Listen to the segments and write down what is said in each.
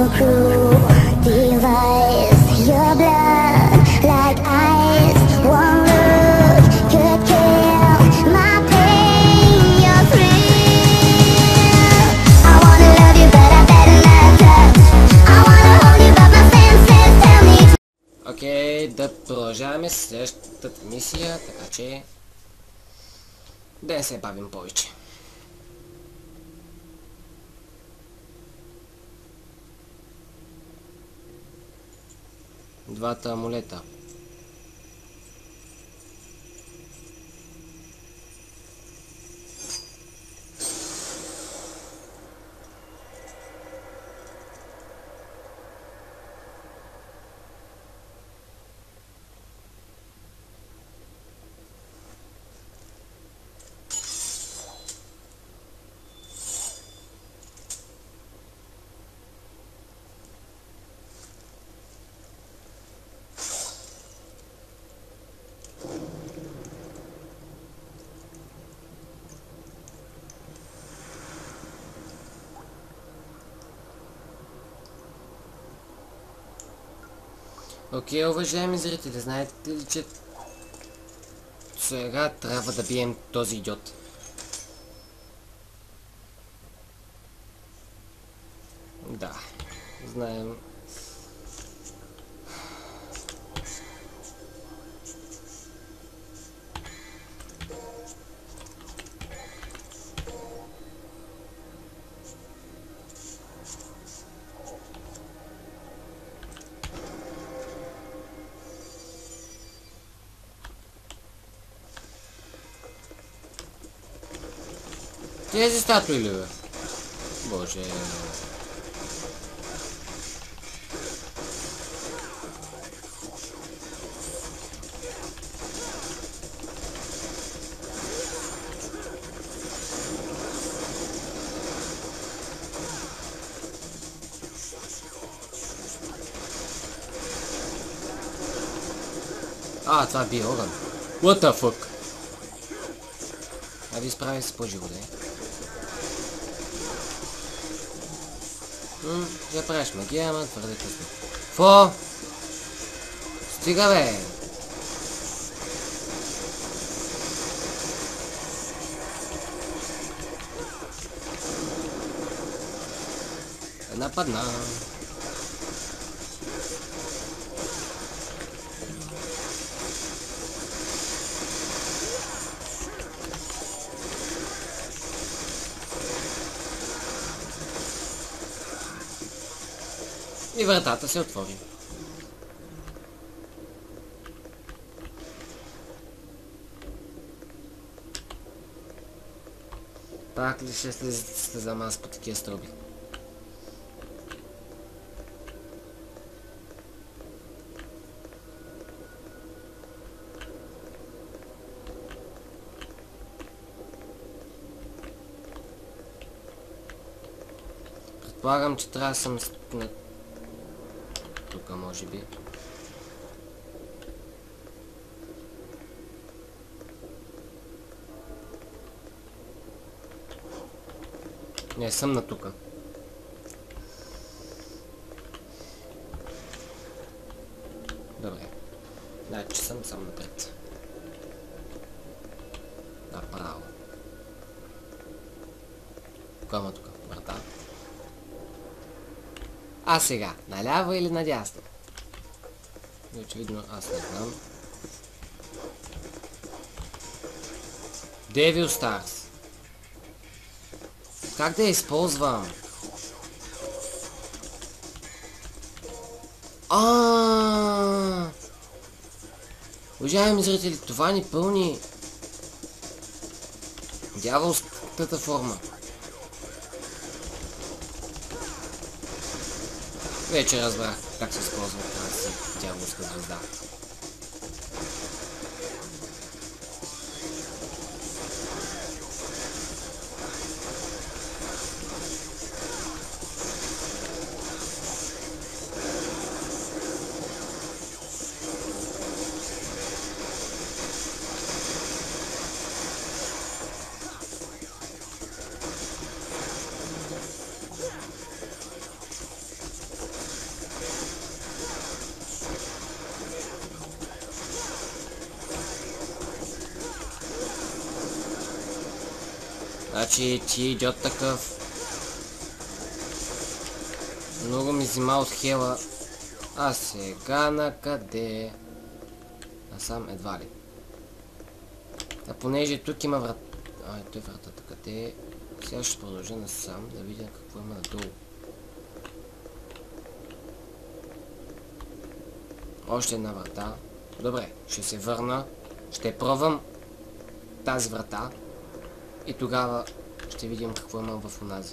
cruel device. Your blood like ice. One look could kill my pain. Your thrill. I wanna love you, but I better not touch. I wanna hold you, but my senses tell me. Окей, да продължаваме с следващата мисия, така че да не се бавим повече. Двата амулета. Окей, уважаеми зрители, знаете ли, че сега трябва да бием този идиот? Да, знаем. Тези статуи ли, бе? Боже... А, това би огън. What the fuck? Айде изправи се по-живо, да е. Я правиш магия, ама твърде късно. Фо! Стига, бе! Една падна. И вратата се отвори. Пак ли ще слезам аз по такива стълби? Предполагам, че трябва да съм на... тук, може би. Не, съм на тука. Добре. Значи съм напред. Направо. Кома тук? Врата. А сега, наляво или надясно? Очевидно, аз не знам. Devil Stars. Как да я използвам? Уважаеми зрители, това ни пълни дяволската форма. Вече разбрах как се използва тази дяволска звезда. Значи ти идиот такъв. Много ми взима от хела. А сега на къде? Насам едва ли. А понеже тук има врата. Ай, той вратата къде? Сега ще продължа насам да видя какво има надолу. Още една врата. Добре, ще се върна. Ще пробвам тази врата. И тогава ще видим какво има в онази.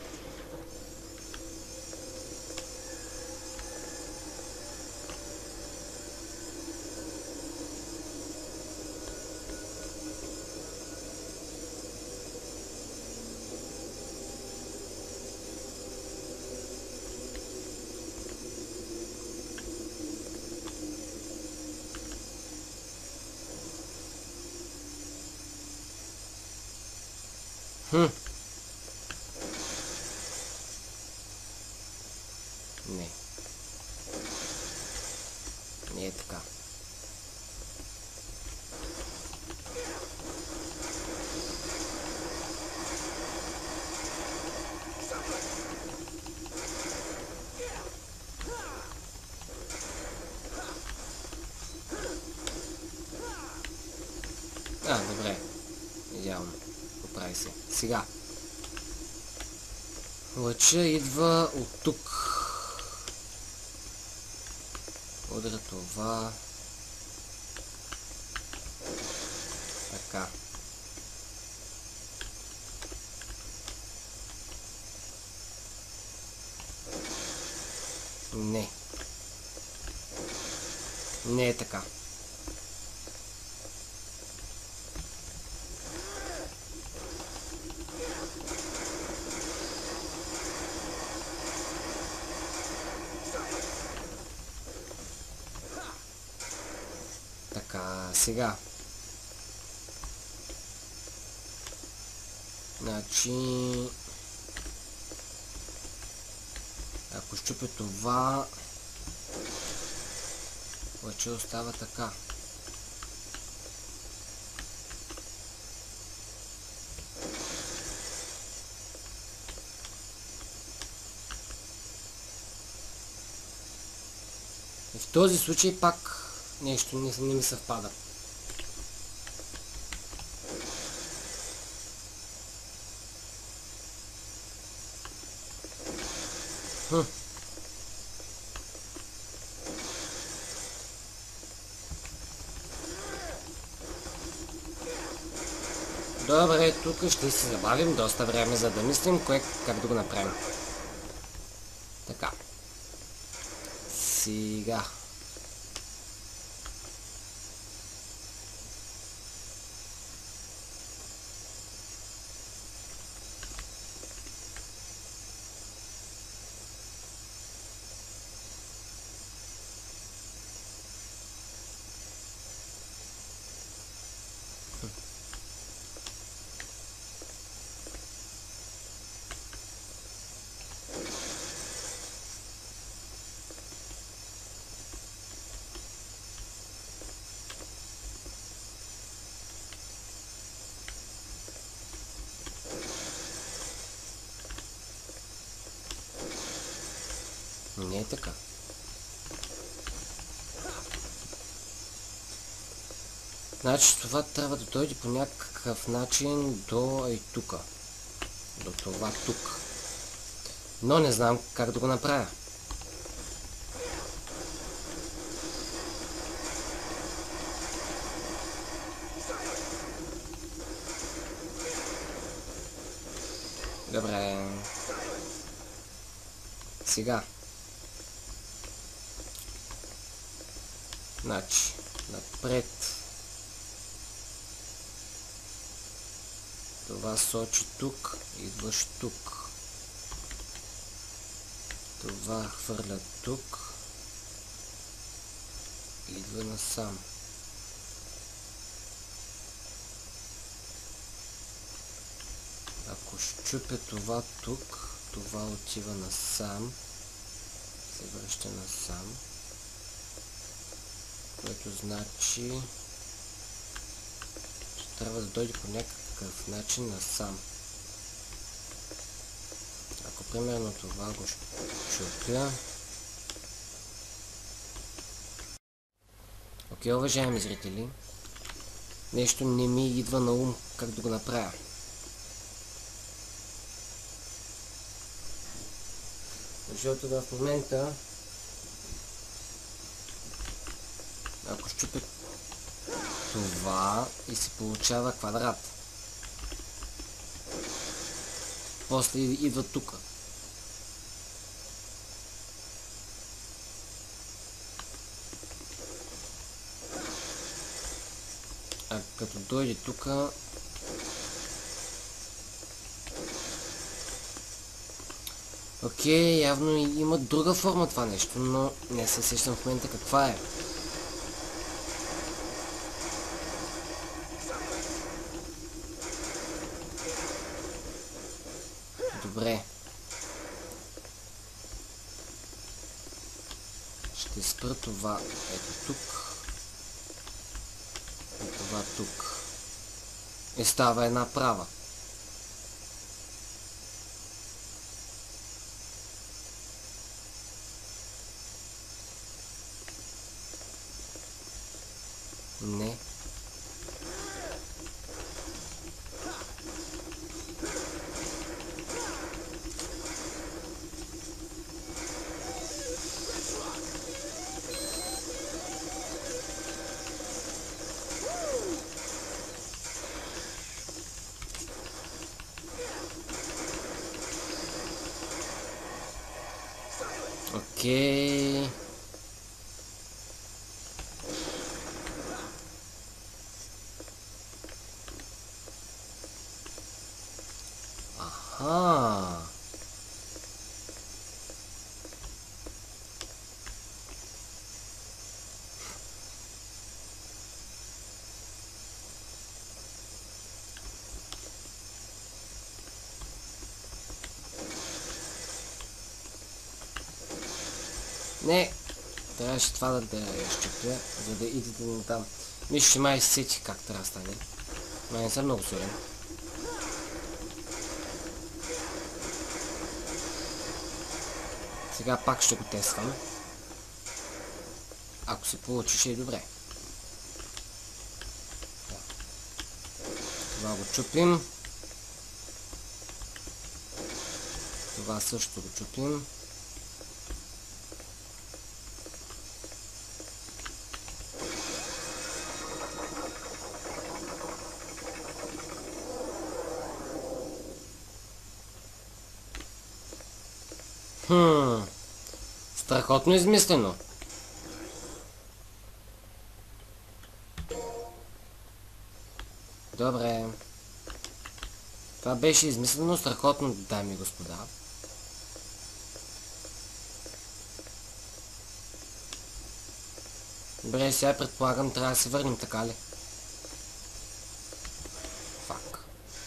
Не. Не е така. Добре. Идеално. Поправи се. Сега. Лъча идва от тук. Удря това. Така. Не. Не е така. Така, сега. Значи... Ако щупя това... Лъче остава така. И в този случай пак нещо не ми съвпада. Добре, тук ще си забавим доста време, за да мислим как да го направим. Така. Сега. Не е така. Значи това трябва да дойде по някакъв начин до и тука. До това тук. Но не знам как да го направя. Добре. Сега. Значи, напред. Това сочи тук, идваш тук. Това хвърля тук. Идва насам. Ако щупя това тук, това отива насам. Се връща насам. Което значи, че трябва да дойде по някакъв начин насам. примерно това го чупя. Окей, уважаеми зрители. Нещо не ми идва на ум как да го направя. Защото в момента, ако щупя това и се получава квадрат. После идва тук. А като дойде тук, окей, явно има друга форма това нещо, но не се сещам в момента каква е. Добре. Ще спра това ето тук. И това тук. И става една права. Не. Окей. Аха. Не, трябваше това да я щупя, за да идете на там. Мисля, май сети как трябва да стане. Май не съм много сигурен. Сега пак ще го тествам. Ако се получи, ще е добре. Това го чупим. Това също го чупим. Страхотно измислено. Добре. Това беше измислено страхотно, дами и господа. Добре, сега предполагам трябва да се върнем, така ли? Фак.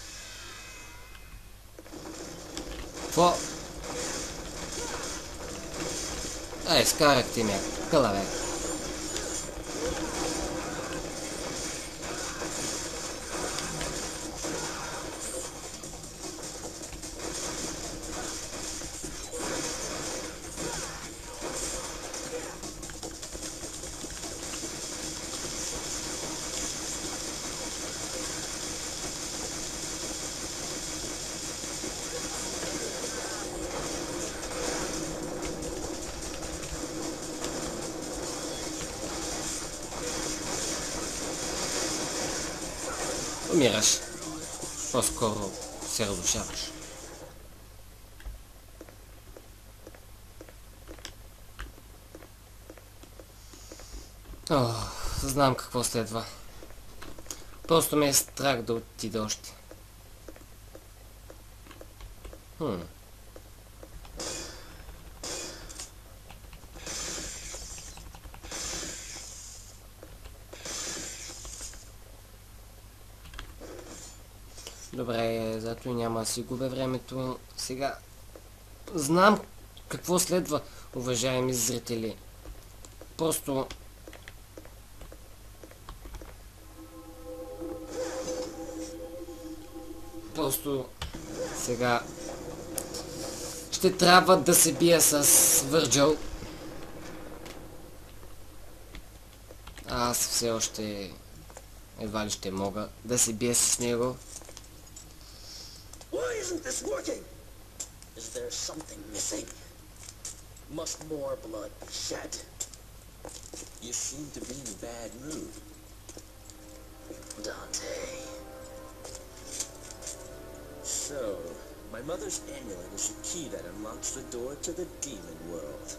Какво? Ай, скарахте ме. Къла, бе. Умираш. По-скоро се разрушаваш. О, знам какво следва. Просто ме е страх да отида още. Добре, зато и няма да си губя времето. Сега знам какво следва, уважаеми зрители. Просто сега ще трябва да се бия с Върджил. Аз все още едва ли ще мога да се бия с него. Why isn't this working? Is there something missing? Must more blood be shed? You seem to be in a bad mood. Dante. So, my mother's amulet is the key that unlocks the door to the demon world.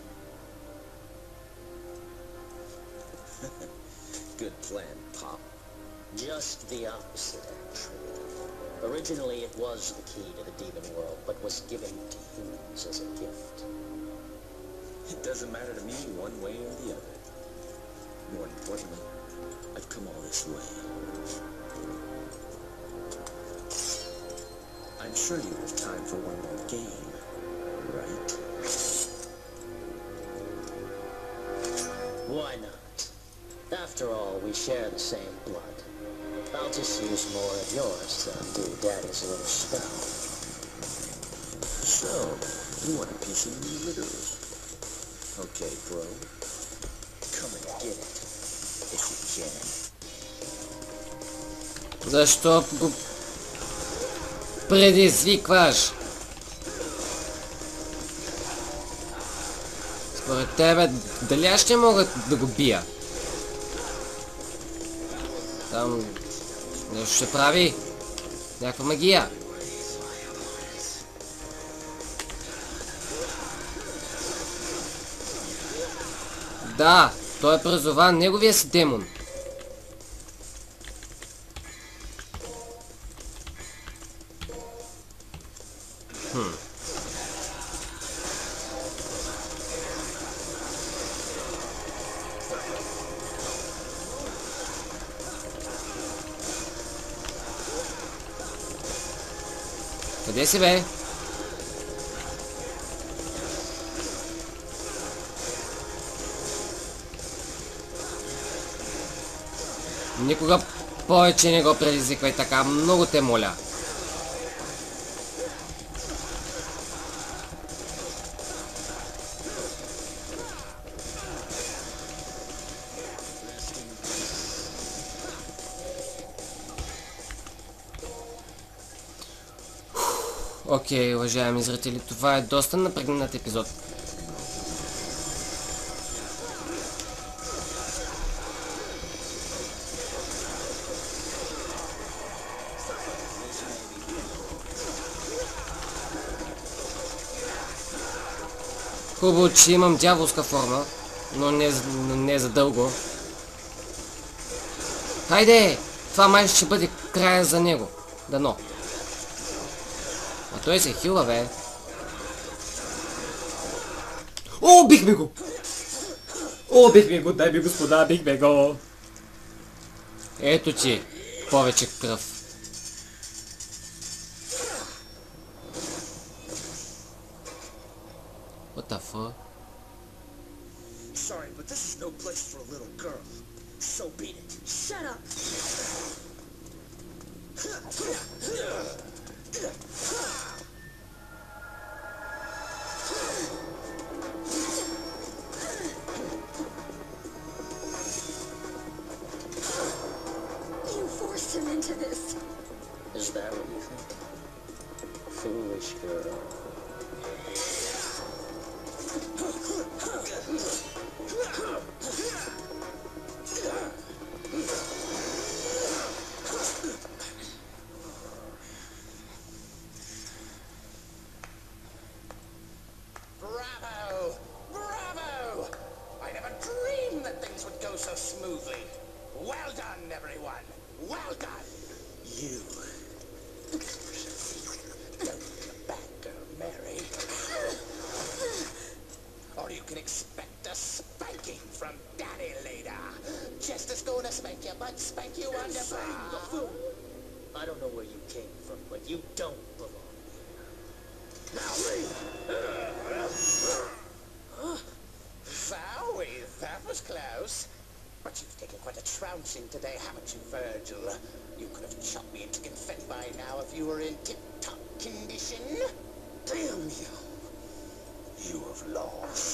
Good plan, Pop. Just the opposite, actually. Originally, it was the key to the demon world, but was given to humans as a gift. It doesn't matter to me one way or the other. More importantly, I've come all this way. I'm sure you have time for one more game, right? Why not? After all, we share the same blood. I'll just use more of yours to undo Daddy's little spell. So, you want a piece of me literally? Okay, bro. Come and get it, if you can. Защо го предизвикваш? Според тебе, дали аз ще мога да го бия? Там нещо ще прави. Някаква магия. Да, той е призован неговия си демон. Къде си, бе? Никога повече не го предизвиквай така, много те моля. Окей, уважаеми зрители, това е доста напрегнат епизод. Хубаво, че имам дяволска форма, но не за дълго. Хайде! Това май ще бъде края за него. Дано. А той се хила, бе. О, бихме го! О, бихме го, дай ми господа, бихме го! Ето ти, повече кръв. What the fuck? Sorry, but this is no place for a little girl. So beat it. Shut up. You forced him into this. Is that what you think? Foolish girl. Bravo! Bravo! I never dreamed that things would go so smoothly. Well done, everyone. Well done. You. Don't be a bad girl, Mary. Or you can expect a spanking from Daddy later. Just as gonna spank you, but spank you underfoot. I don't know where you came from, but you don't belong here. Wowie, that was close. But you've taken quite a trouncing today, haven't you, Virgil? You could have chopped me into confetti by now if you were in tip-top condition. Damn you. lost.